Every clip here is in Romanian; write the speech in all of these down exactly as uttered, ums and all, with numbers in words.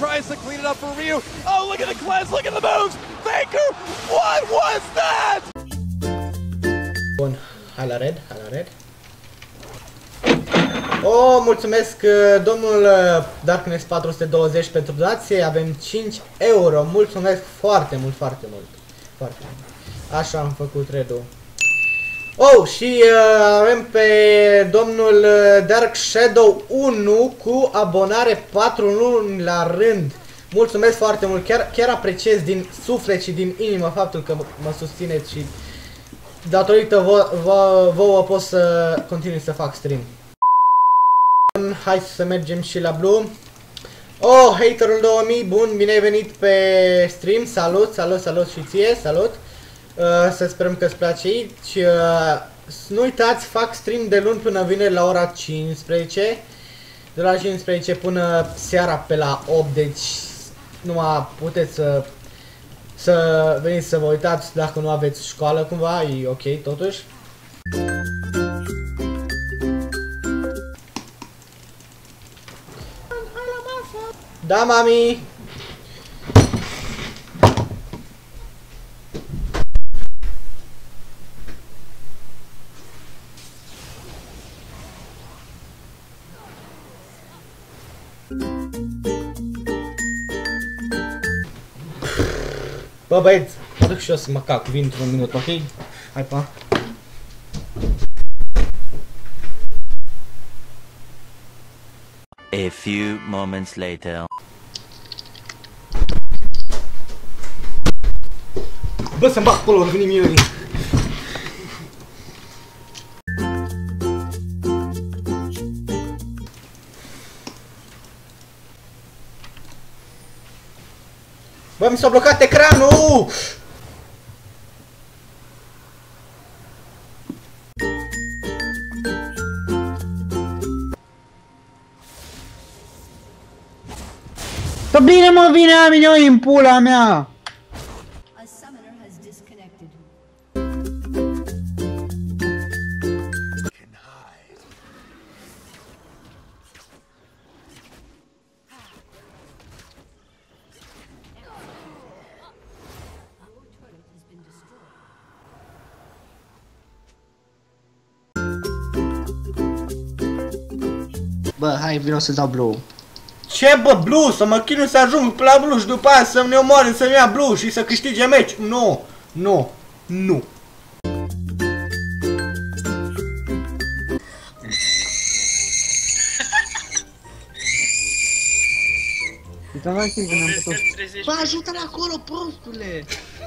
tries to clean it up for Ryu. Oh, look at the cleanse, look at the moves! Faker, what was that? Bun, hai la red, hai la red. Oh, mulțumesc domnul Darkness patru sute douăzeci pentru donație, avem cinci euro, mulțumesc foarte mult, foarte mult, foarte mult. Așa am făcut redul. Oh, și uh, avem pe domnul Dark Shadow unu cu abonare patru luni la rând. Mulțumesc foarte mult, chiar, chiar apreciez din suflet și din inimă faptul că mă susțineți și datorită vouă, vouă, vouă pot să continui să fac stream. Hai să mergem și la Blue. Oh, Haterul două mii, bun, bine ai venit pe stream, salut, salut, salut și ție, salut. Uh, să sperăm că îți place aici. Uh, nu uitați, fac stream de luni până vineri la ora cincisprezece. De la cincisprezece până seara pe la opt, deci numai puteți să, să veniți să vă uitați dacă nu aveți școală cumva, e ok totuși. Da, mami! Bă, băieți, mă duc și eu să mă cac, vin într-un minut, ok? Hai, pa! A few moments later. Bă, să-mi bag acolo, veni mie. Bă, mi s-a blocat ecranul! Că bine mă vine a mine în pula mea! Bă, hai, vino să dau blue. Ce, bă, Blue? Să mă chinui să ajung pe la Blue și după aia să-mi ne omoare, să-mi ia Blue și să câștige meci? Nu, nu, nu. Bă, ajută-l acolo, prostule!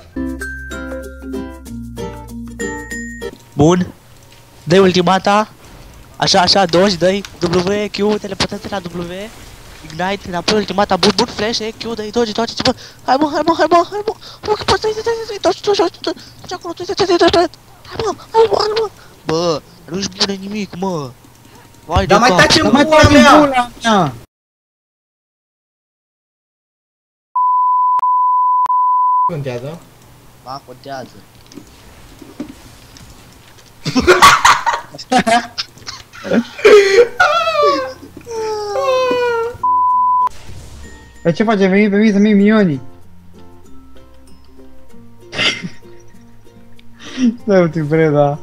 Bun. Dă-i ultimata. Așa, așa, doci, dă-i W, Q, teleportați la W, Ignite, înapoi ultimata, bun, bun, flash, E, Q, dă-i doci, doci, bă, hai mă, hai mă, hai mă, hai mă, bă, că poți să-i, dă-i, doci, doci, doci, doci, doci, acolo, doci, doci, doci, doci, hai mă, hai mă, hai mă, bă, nu-și bune nimic, mă, vai de cap. Dar mai taci în pula mea! Contează? Ba, contează. Dar ce face? Veni pe mine să-mi iei minionii? Stai un timp, Breda.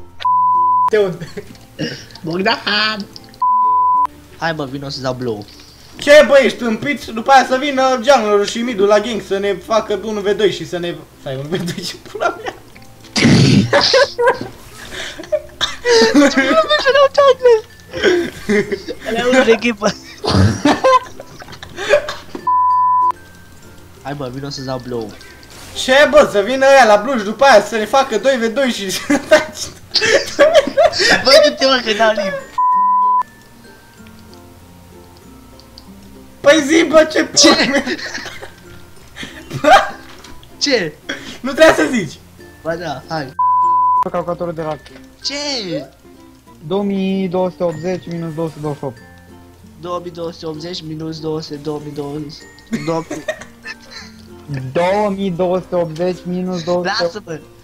Bogdan! Hai bă, vino să dau blue. Ce, bă, ești tâmpit? După aia să vină junglerul și midul la gang să ne facă unu v doi și să ne... Stai, unu v doi și pula mea. Ce pula mea să dau jungler? Alea unul de echipă. Hai bă, vino să dau blue. Ce, bă, să vină ăia la blue și după aia să ne facă doi v doi și... Bă, du-te mă că dau limb. Păi zi, bă, ce pula mea. Ce? Nu trebuia să zici. Ba da, hai. Calculatorul de la... Ce? două mii două sute optzeci minus două sute douăzeci și opt. două mii două sute optzeci minus două sute, două mii douăzeci. două mii două sute optzeci minus două sute... Lasă-mă!